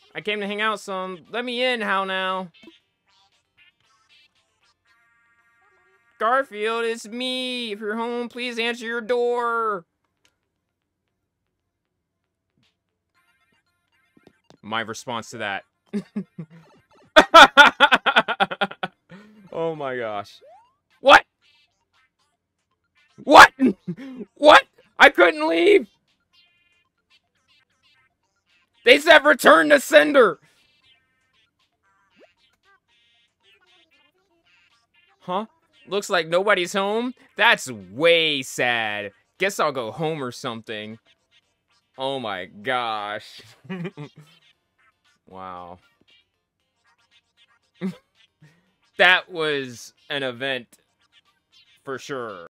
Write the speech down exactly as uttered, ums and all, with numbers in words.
I came to hang out some. Let me in, how now? Garfield, it's me. If you're home, please answer your door. My response to that. Oh my gosh. What? What? What? I couldn't leave. They said return to sender. Huh? Looks like nobody's home? That's way sad. Guess I'll go home or something. Oh my gosh. Wow. That was an event for sure.